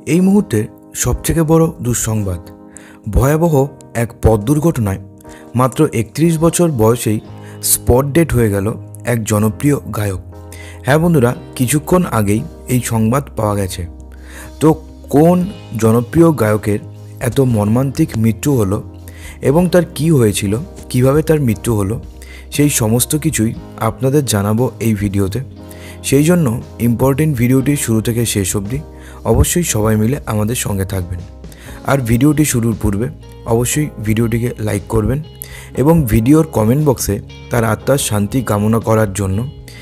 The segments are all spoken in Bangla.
এই মুহূর্তে সবথেকে বড় দুঃসংবাদ, ভয়াবহ এক পথ দুর্ঘটনায় মাত্র 31 বছর বয়সেই স্পট ডেড হয়ে গেল এক জনপ্রিয় গায়ক। হ্যাঁ বন্ধুরা, কিছুক্ষণ আগেই এই সংবাদ পাওয়া গেছে। তো কোন জনপ্রিয় গায়কের এত মর্মান্তিক মৃত্যু হলো এবং তার কি হয়েছিল, কিভাবে তার মৃত্যু হলো, সেই সমস্ত কিছুই আপনাদের জানাবো এই ভিডিওতে। সেই জন্য ইম্পর্টেন্ট ভিডিওটি শুরু থেকে শেষ অবধি অবশ্যই সবাই মিলে আমাদের সঙ্গে থাকবেন। আর ভিডিওটি শুরুর পূর্বে অবশ্যই ভিডিওটিকে লাইক করবেন এবং ভিডিওর কমেন্ট বক্সে তার আত্মার শান্তি কামনা করার জন্য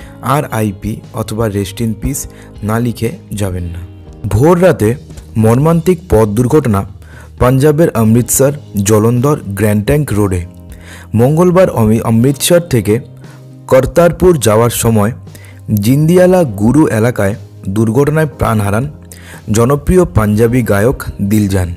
RIP অথবা রেস্ট ইন পিস না লিখে যাবেন না। ভোর রাতে মর্মান্তিক পথ দুর্ঘটনা পাঞ্জাবের অমৃতসর জলন্ধর গ্র্যান্ড ট্যাঙ্ক রোডে। মঙ্গলবার অমৃতসর থেকে করতারপুর যাওয়ার সময় জিন্দিয়ালা গুরু এলাকায় দুর্ঘটনায় প্রাণ হারান জনপ্রিয় পাঞ্জাবি গায়ক দিলজান।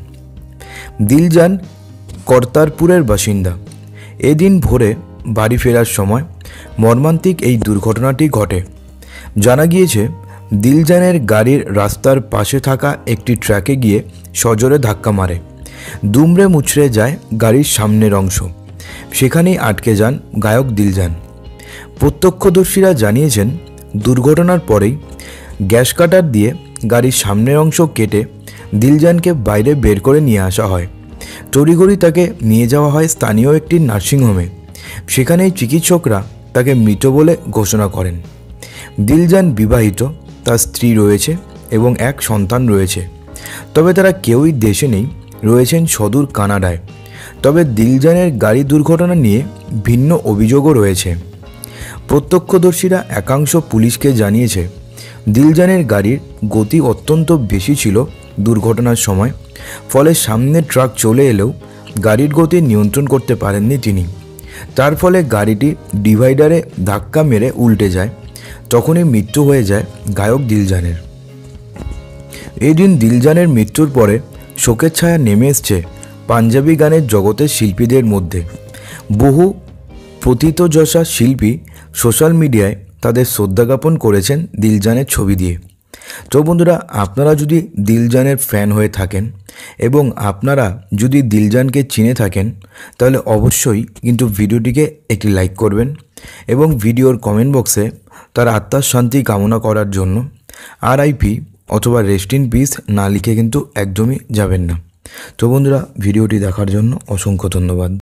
দিলজান করতারপুরের বাসিন্দা। এদিন ভোরে বাড়ি ফেরার সময় মর্মান্তিক এই দুর্ঘটনাটি ঘটে। জানা গিয়েছে, দিলজানের গাড়ির রাস্তার পাশে থাকা একটি ট্রাকে গিয়ে সজোরে ধাক্কা মারে। দুমড়ে মুচড়ে যায় গাড়ির সামনের অংশ। সেখানেই আটকে যান গায়ক দিলজান। প্রত্যক্ষদর্শীরা জানিয়েছেন, দুর্ঘটনার পরেই গ্যাস কাটার দিয়ে গাড়ির সামনের অংশ কেটে দিলজানকে বাইরে বের করে নিয়ে আসা হয়। তড়িঘড়ি তাকে নিয়ে যাওয়া হয় স্থানীয় একটি নার্সিংহোমে। সেখানেই চিকিৎসকরা তাকে মৃত বলে ঘোষণা করেন। দিলজান বিবাহিত, তার স্ত্রী রয়েছে এবং এক সন্তান রয়েছে। তবে তারা কেউই দেশে নেই, রয়েছেন সুদূর কানাডায়। তবে দিলজানের গাড়ি দুর্ঘটনা নিয়ে ভিন্ন অভিযোগও রয়েছে। প্রত্যক্ষদর্শীরা একাংশ পুলিশকে জানিয়েছে, দিলজানের গাড়ির গতি অত্যন্ত বেশি ছিল দুর্ঘটনার সময়। ফলে সামনে ট্রাক চলে এলেও গাড়ির গতি নিয়ন্ত্রণ করতে পারেননি তিনি। তার ফলে গাড়িটি ডিভাইডারে ধাক্কা মেরে উল্টে যায়। তখনই মৃত্যু হয়ে যায় গায়ক দিলজানের। এই দিন দিলজানের মৃত্যুর পরে শোকের ছায়া নেমে এসছে পাঞ্জাবি গানের জগতের শিল্পীদের মধ্যে। বহু প্রথিতযশা শিল্পী সোশ্যাল মিডিয়ায় তাদের শ্রদ্ধা জ্ঞাপন করেছেন দিলজানের ছবি দিয়ে। তো বন্ধুরা, আপনারা যদি দিলজানের ফ্যান হয়ে থাকেন এবং আপনারা যদি দিলজানকে চিনে থাকেন, তাহলে অবশ্যই কিন্তু ভিডিওটিকে একটি লাইক করবেন এবং ভিডিওর কমেন্ট বক্সে তার আত্মার শান্তি কামনা করার জন্য RIP অথবা রেস্ট ইন পিস না লিখে কিন্তু একদমই যাবেন না। তো বন্ধুরা, ভিডিওটি দেখার জন্য অসংখ্য ধন্যবাদ।